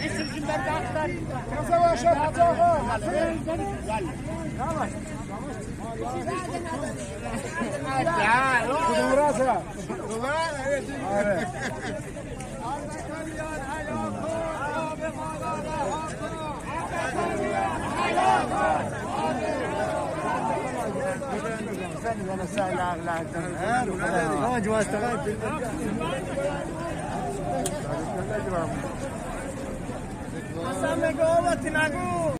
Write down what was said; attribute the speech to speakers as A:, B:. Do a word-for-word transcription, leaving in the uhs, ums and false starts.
A: باشه حتی آقا کدوم راسه؟ آره أنا سائل أغلى أنا جواز تغير أسمع قوة نقول